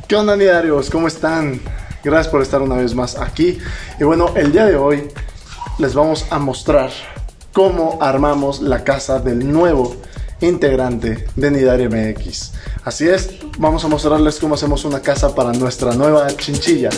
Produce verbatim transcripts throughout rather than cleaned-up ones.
¿Qué onda, nidarios? ¿Cómo están? Gracias por estar una vez más aquí. Y bueno, el día de hoy les vamos a mostrar cómo armamos la casa del nuevo integrante de Nidario M X. Así es, vamos a mostrarles cómo hacemos una casa para nuestra nueva chinchilla.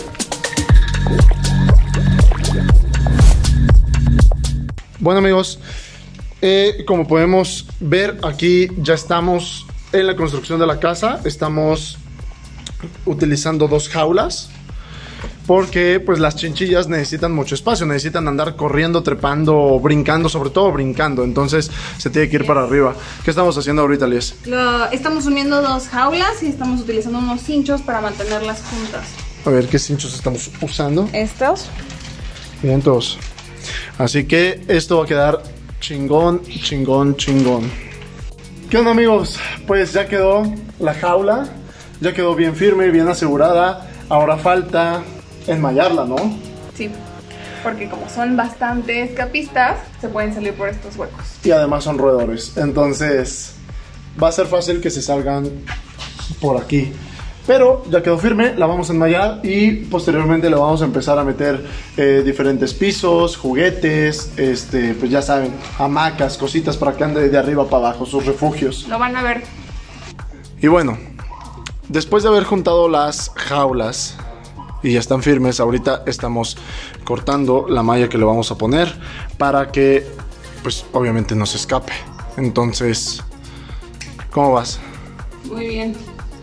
Bueno, amigos, eh, como podemos ver, aquí ya estamos en la construcción de la casa. Estamos utilizando dos jaulas porque pues las chinchillas necesitan mucho espacio, necesitan andar corriendo, trepando, brincando, sobre todo brincando. Entonces se tiene que ir para arriba. ¿Qué estamos haciendo ahorita, Lies? Lo, estamos uniendo dos jaulas y estamos utilizando unos cinchos para mantenerlas juntas. A ver, ¿qué cinchos estamos usando? Estos. Bien, todos. Así que esto va a quedar chingón, chingón, chingón. ¿Qué onda, amigos? Pues ya quedó la jaula, ya quedó bien firme, bien asegurada. Ahora falta enmallarla, ¿no? Sí, porque como son bastante escapistas, se pueden salir por estos huecos. Y además son roedores, entonces va a ser fácil que se salgan por aquí. Pero ya quedó firme, la vamos a enmallar y posteriormente le vamos a empezar a meter eh, diferentes pisos, juguetes, este, pues ya saben, hamacas, cositas para que ande de arriba para abajo, sus refugios. Lo van a ver. Y bueno, después de haber juntado las jaulas y ya están firmes, ahorita estamos cortando la malla que le vamos a poner para que, pues obviamente no se escape. Entonces, ¿cómo vas? Muy bien.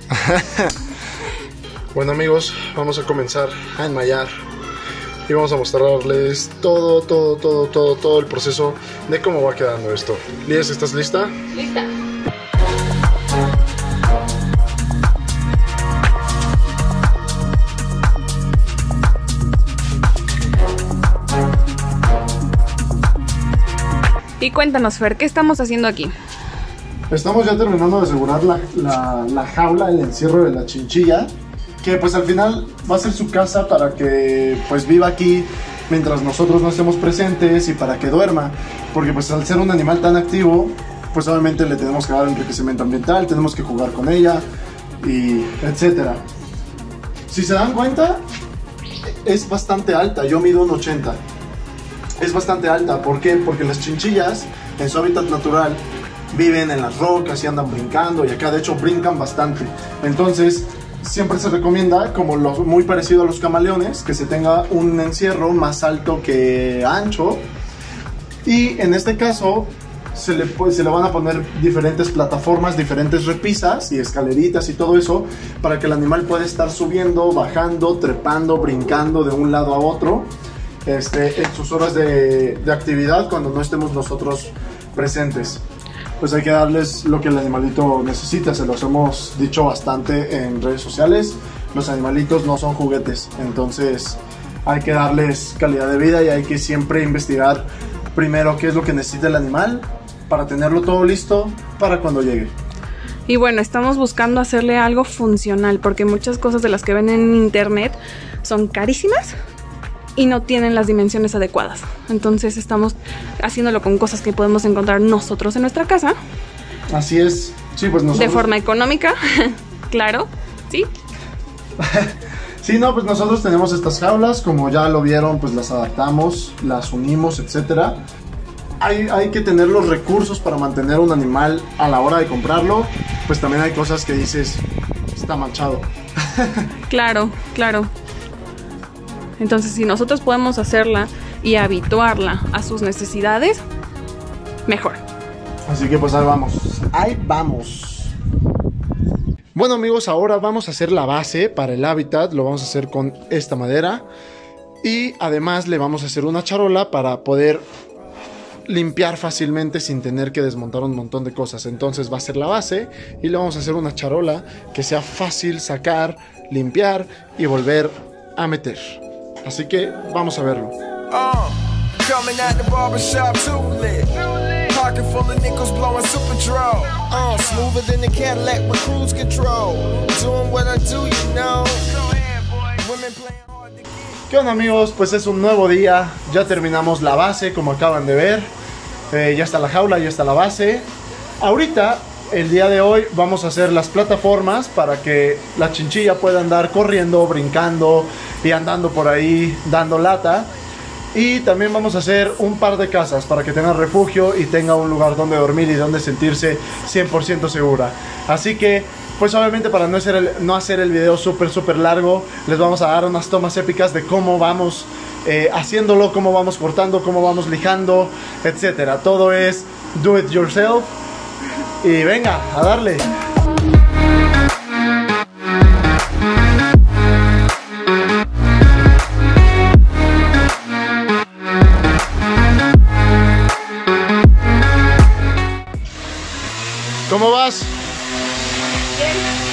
Bueno, amigos, vamos a comenzar a enmallar y vamos a mostrarles todo, todo, todo, todo, todo el proceso de cómo va quedando esto. Lies, ¿estás lista? Lista. Y cuéntanos, Fer, ¿qué estamos haciendo aquí? Estamos ya terminando de asegurar la, la, la jaula, el encierro de la chinchilla, que pues al final va a ser su casa para que pues viva aquí mientras nosotros no estemos presentes y para que duerma, porque pues al ser un animal tan activo, pues obviamente le tenemos que dar enriquecimiento ambiental, tenemos que jugar con ella y etcétera. Si se dan cuenta, es bastante alta, yo mido un ochenta. Es bastante alta, ¿por qué? Porque las chinchillas en su hábitat natural viven en las rocas y andan brincando, y acá de hecho brincan bastante. Entonces siempre se recomienda, como lo, muy parecido a los camaleones, que se tenga un encierro más alto que ancho. Y en este caso se le, pues, se le van a poner diferentes plataformas, diferentes repisas y escaleritas y todo eso, para que el animal pueda estar subiendo, bajando, trepando, brincando de un lado a otro este, en sus horas de, de actividad cuando no estemos nosotros presentes. Pues hay que darles lo que el animalito necesita, se los hemos dicho bastante en redes sociales. Los animalitos no son juguetes, entonces hay que darles calidad de vida y hay que siempre investigar primero qué es lo que necesita el animal para tenerlo todo listo para cuando llegue. Y bueno, estamos buscando hacerle algo funcional, porque muchas cosas de las que ven en internet son carísimas y no tienen las dimensiones adecuadas. Entonces estamos haciéndolo con cosas que podemos encontrar nosotros en nuestra casa. Así es. Sí, pues nosotros... De forma económica, claro, ¿sí? Sí, no, pues nosotros tenemos estas jaulas, como ya lo vieron, pues las adaptamos, las unimos, etcétera. Hay, hay que tener los recursos para mantener un animal a la hora de comprarlo. Pues también hay cosas que dices, está manchado. Claro, claro. Entonces, si nosotros podemos hacerla y habituarla a sus necesidades, mejor. Así que pues ahí vamos. Ahí vamos. Bueno, amigos, ahora vamos a hacer la base para el hábitat. Lo vamos a hacer con esta madera. Y además le vamos a hacer una charola para poder limpiar fácilmente sin tener que desmontar un montón de cosas. Entonces va a ser la base y le vamos a hacer una charola que sea fácil sacar, limpiar y volver a meter. Así que vamos a verlo. Uh, coming at the barbershop too lit. Pocket full of nickels blowing super draw. Uh, smoother than the Cadillac with cruise control. Doing what I do, you know. Women playing hard to get. ¿Qué onda, amigos? Pues es un nuevo día. Ya terminamos la base, como acaban de ver. Eh, ya está la jaula, ya está la base. Ahorita el día de hoy vamos a hacer las plataformas para que la chinchilla pueda andar corriendo, brincando y andando por ahí dando lata. Y también vamos a hacer un par de casas para que tenga refugio y tenga un lugar donde dormir y donde sentirse cien por ciento segura. Así que, pues obviamente para no hacer el, no hacer el video súper súper largo, les vamos a dar unas tomas épicas de cómo vamos eh, haciéndolo, cómo vamos cortando, cómo vamos lijando, etcétera. Todo es do it yourself. Y venga, a darle. ¿Cómo vas? Bien.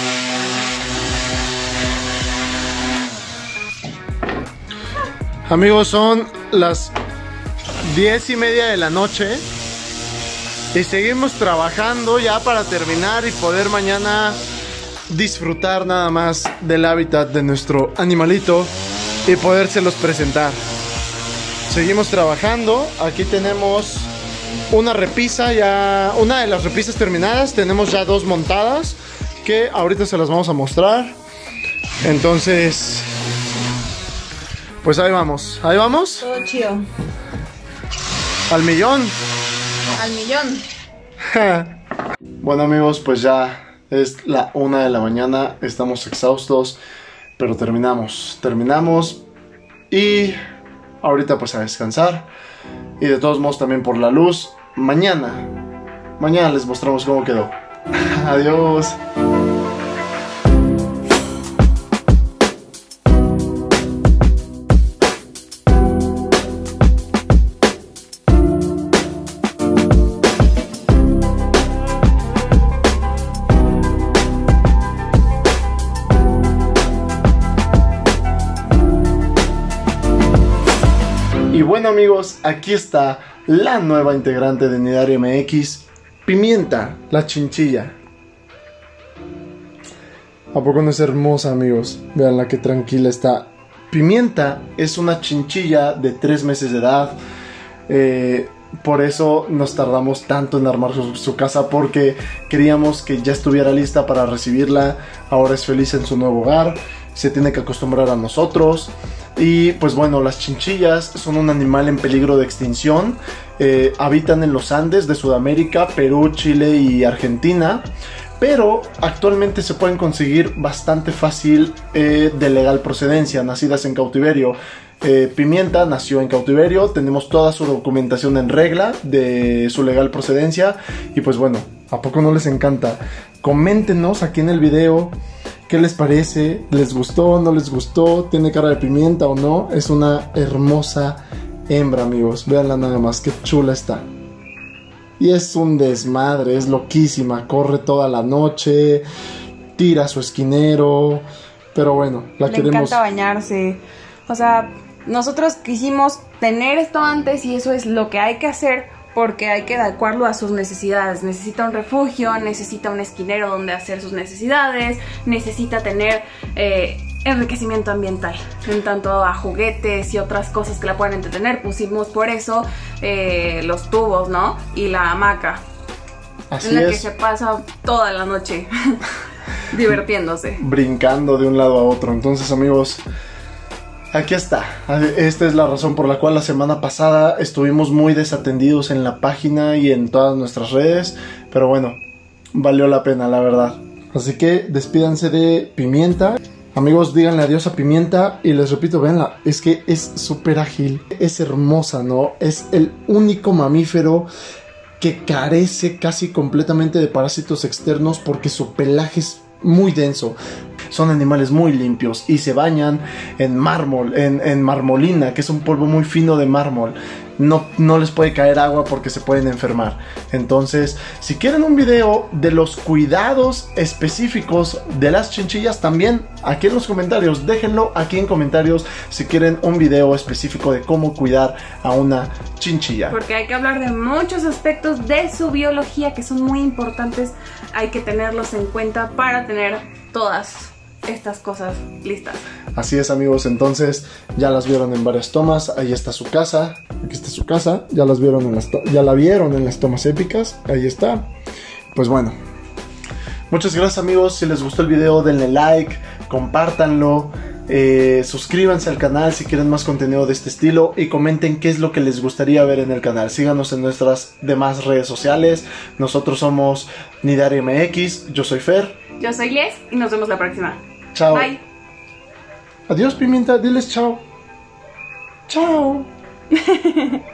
Amigos, son las diez y media de la noche y seguimos trabajando ya para terminar y poder mañana disfrutar nada más del hábitat de nuestro animalito y podérselos presentar. Seguimos trabajando. Aquí tenemos una repisa ya, una de las repisas terminadas. Tenemos ya dos montadas que ahorita se las vamos a mostrar. Entonces, pues ahí vamos, ahí vamos. Todo chido. Al millón. Al millón. Bueno amigos, pues ya es la una de la mañana. Estamos exhaustos, pero terminamos, terminamos. Y ahorita pues a descansar. Y de todos modos también por la luz. Mañana, mañana les mostramos cómo quedó. Adiós. Y bueno amigos, aquí está la nueva integrante de Nidario M X, Pimienta, la chinchilla. ¿A poco no es hermosa, amigos? Vean la que tranquila está. Pimienta es una chinchilla de tres meses de edad. Eh, por eso nos tardamos tanto en armar su, su casa, porque queríamos que ya estuviera lista para recibirla. Ahora es feliz en su nuevo hogar, se tiene que acostumbrar a nosotros. Y pues bueno, las chinchillas son un animal en peligro de extinción. Eh, habitan en los Andes de Sudamérica, Perú, Chile y Argentina. Pero actualmente se pueden conseguir bastante fácil eh, de legal procedencia, nacidas en cautiverio. Eh, Pimienta nació en cautiverio, tenemos toda su documentación en regla de su legal procedencia. Y pues bueno, ¿a poco no les encanta? Coméntenos aquí en el video ¿qué les parece? ¿Les gustó? ¿No les gustó? ¿Tiene cara de pimienta o no? Es una hermosa hembra, amigos. Véanla nada más, qué chula está. Y es un desmadre, es loquísima. Corre toda la noche, tira a su esquinero. Pero bueno, la Le queremos. Le encanta bañarse. O sea, nosotros quisimos tener esto antes y eso es lo que hay que hacer, porque hay que adecuarlo a sus necesidades. Necesita un refugio, necesita un esquinero donde hacer sus necesidades, necesita tener eh, enriquecimiento ambiental. En tanto a juguetes y otras cosas que la puedan entretener, pusimos por eso eh, los tubos, ¿no? Y la hamaca. Así en la es. que se pasa toda la noche divirtiéndose. Brincando de un lado a otro. Entonces, amigos, aquí está. Esta es la razón por la cual la semana pasada estuvimos muy desatendidos en la página y en todas nuestras redes. Pero bueno, valió la pena, la verdad. Así que despídanse de Pimienta. Amigos, díganle adiós a Pimienta. Y les repito, véanla, es que es súper ágil. Es hermosa, ¿no? Es el único mamífero que carece casi completamente de parásitos externos, porque su pelaje es muy denso. Son animales muy limpios y se bañan en mármol, en, en marmolina, que es un polvo muy fino de mármol. No, no les puede caer agua porque se pueden enfermar. Entonces, si quieren un video de los cuidados específicos de las chinchillas, también aquí en los comentarios, déjenlo aquí en comentarios si quieren un video específico de cómo cuidar a una chinchilla. Porque hay que hablar de muchos aspectos de su biología que son muy importantes. Hay que tenerlos en cuenta para tener todas estas cosas listas. Así es, amigos, entonces ya las vieron en varias tomas. Ahí está su casa, aquí está su casa. Ya las vieron en las ya la vieron en las tomas épicas. Ahí está. Pues bueno, Muchas gracias, amigos. Si les gustó el video, denle like, compártanlo, eh, suscríbanse al canal si quieren más contenido de este estilo y comenten qué es lo que les gustaría ver en el canal. Síganos en nuestras demás redes sociales. Nosotros somos Nidaria M X. Yo soy Fer. Yo soy Les y nos vemos la próxima. Chao. Bye. Adiós, Pimienta. Diles chao. Chao.